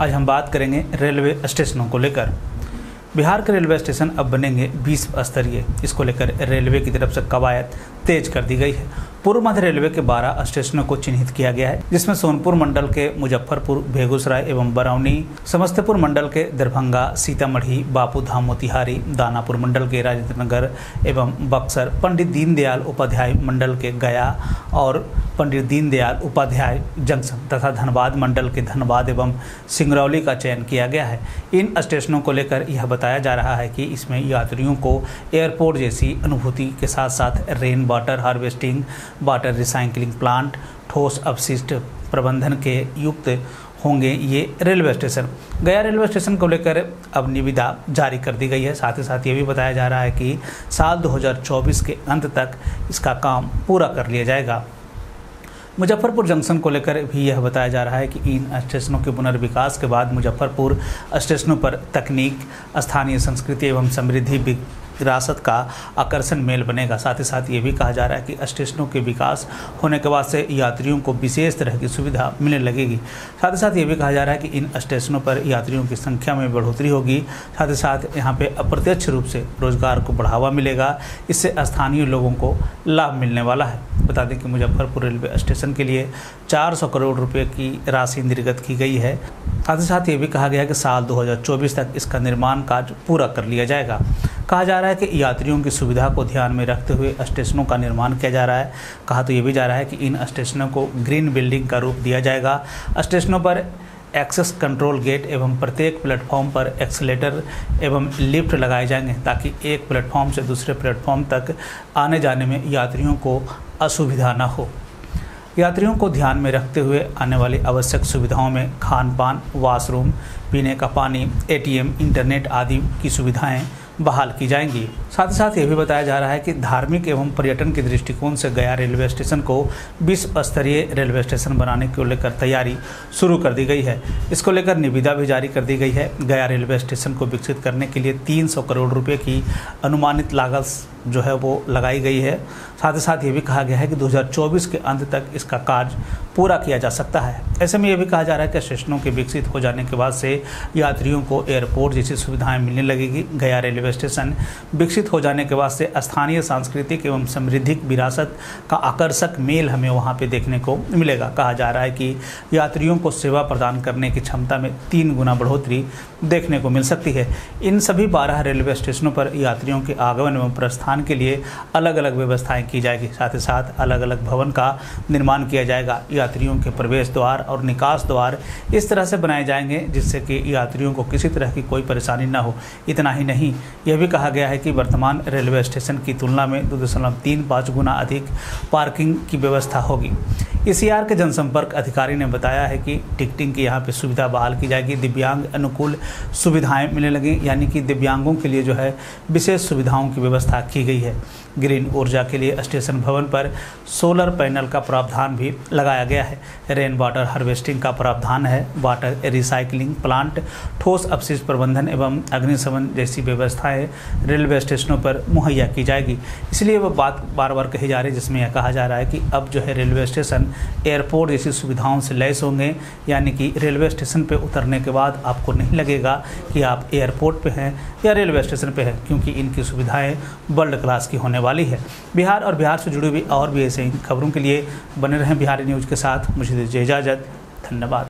आज हम बात करेंगे रेलवे स्टेशनों को लेकर। बिहार के रेलवे स्टेशन अब बनेंगे 20 स्तरीय। इसको लेकर रेलवे की तरफ से कवायद तेज कर दी गई है। पूर्व मध्य रेलवे के 12 स्टेशनों को चिन्हित किया गया है, जिसमें सोनपुर मंडल के मुजफ्फरपुर, बेगूसराय एवं बरौनी, समस्तीपुर मंडल के दरभंगा, सीतामढ़ी, बापूधाम, मोतिहारी, दानापुर मंडल के राजेंद्र नगर एवं बक्सर, पंडित दीनदयाल उपाध्याय मंडल के गया और पंडित दीनदयाल उपाध्याय जंक्शन तथा धनबाद मंडल के धनबाद एवं सिंगरौली का चयन किया गया है। इन स्टेशनों को लेकर यह बताया जा रहा है कि इसमें यात्रियों को एयरपोर्ट जैसी अनुभूति के साथ साथ rain water harvesting, water recycling plant, ठोस अपशिष्ट प्रबंधन के युक्त होंगे ये railway station. Gaya railway station को लेकर अब निविदा जारी कर दी गई है। साथ ही साथ ये भी बताया जा रहा है कि साल 2024 के अंत तक इसका काम पूरा कर लिया जाएगा। मुजफ्फरपुर जंक्शन को लेकर भी यह बताया जा रहा है कि इन स्टेशनों के पुनर्विकास के बाद मुजफ्फरपुर स्टेशनों पर तकनीक, स्थानीय संस्कृति एवं समृद्धि विरासत का आकर्षण मेल बनेगा। साथ ही साथ ये भी कहा जा रहा है कि स्टेशनों के विकास होने के बाद से यात्रियों को विशेष तरह की सुविधा मिलने लगेगी। साथ ही साथ ये भी कहा जा रहा है कि इन स्टेशनों पर यात्रियों की संख्या में बढ़ोतरी होगी। साथ ही साथ यहाँ पे अप्रत्यक्ष रूप से रोजगार को बढ़ावा मिलेगा। इससे स्थानीय लोगों को लाभ मिलने वाला है। बता दें कि मुजफ्फरपुर रेलवे स्टेशन के लिए 400 करोड़ रुपये की राशि निर्गत की गई है। साथ ही साथ ये भी कहा गया है कि साल 2024 तक इसका निर्माण कार्य पूरा कर लिया जाएगा। कहा जा रहा है कि यात्रियों की सुविधा को ध्यान में रखते हुए स्टेशनों का निर्माण किया जा रहा है। कहा तो ये भी जा रहा है कि इन स्टेशनों को ग्रीन बिल्डिंग का रूप दिया जाएगा। स्टेशनों पर एक्सेस कंट्रोल गेट एवं प्रत्येक प्लेटफॉर्म पर एक्सीलेटर एवं लिफ्ट लगाए जाएंगे, ताकि एक प्लेटफॉर्म से दूसरे प्लेटफॉर्म तक आने जाने में यात्रियों को असुविधा न हो। यात्रियों को ध्यान में रखते हुए आने वाली आवश्यक सुविधाओं में खान पान, वॉशरूम, पीने का पानी, ATM, इंटरनेट आदि की सुविधाएं बहाल की जाएंगी। साथ ही साथ ये भी बताया जा रहा है कि धार्मिक एवं पर्यटन के दृष्टिकोण से गया रेलवे स्टेशन को 20 स्तरीय रेलवे स्टेशन बनाने को लेकर तैयारी शुरू कर दी गई है। इसको लेकर निविदा भी जारी कर दी गई है। गया रेलवे स्टेशन को विकसित करने के लिए 300 करोड़ रुपये की अनुमानित लागत जो है वो लगाई गई है। साथ ही साथ ये भी कहा गया है कि 2024 के अंत तक इसका कार्य पूरा किया जा सकता है। ऐसे में ये भी कहा जा रहा है कि स्टेशनों के विकसित हो जाने के बाद से यात्रियों को एयरपोर्ट जैसी सुविधाएं मिलने लगेगी। गया रेलवे स्टेशन विकसित हो जाने के बाद से स्थानीय सांस्कृतिक एवं समृद्धिक विरासत का आकर्षक मेल हमें वहां पे देखने को मिलेगा। कहा जा रहा है कि यात्रियों को सेवा प्रदान करने की क्षमता में 3 गुना बढ़ोतरी देखने को मिल सकती है। इन सभी 12 रेलवे स्टेशनों पर यात्रियों के आगमन एवं प्रस्थान के लिए अलग अलग व्यवस्थाएं की जाएगी। साथ ही साथ अलग अलग भवन का निर्माण किया जाएगा। यात्रियों के प्रवेश द्वार और निकास द्वार इस तरह से बनाए जाएंगे जिससे कि यात्रियों को किसी तरह की कोई परेशानी न हो। इतना ही नहीं, यह भी कहा गया है कि वर्तमान रेलवे स्टेशन की तुलना में 2.35 गुना अधिक पार्किंग की व्यवस्था होगी। ECR के जनसंपर्क अधिकारी ने बताया है कि टिकटिंग की यहाँ पे सुविधा बहाल की जाएगी। दिव्यांग अनुकूल सुविधाएं मिलने लगी, यानी कि दिव्यांगों के लिए जो है विशेष सुविधाओं की व्यवस्था की गई है। ग्रीन ऊर्जा के लिए स्टेशन भवन पर सोलर पैनल का प्रावधान भी लगाया गया है। रेन वाटर हार्वेस्टिंग का प्रावधान है। वाटर रिसाइक्लिंग प्लांट, ठोस अपशिष्ट प्रबंधन एवं अग्निशमन जैसी व्यवस्थाएं रेलवे स्टेशनों पर मुहैया की जाएगी। इसलिए वह बात बार बार कही जा रही है, जिसमें यह कहा जा रहा है कि अब जो है रेलवे स्टेशन एयरपोर्ट जैसी सुविधाओं से लैस होंगे, यानी कि रेलवे स्टेशन पर उतरने के बाद आपको नहीं लगेगा कि आप एयरपोर्ट पे हैं या रेलवे स्टेशन पे हैं, क्योंकि इनकी सुविधाएं वर्ल्ड क्लास की होने वाली है। बिहार और बिहार से जुड़ी हुई और भी ऐसे खबरों के लिए बने रहें बिहारी न्यूज़ के साथ। मुझे दीजिए इजाज़त। धन्यवाद।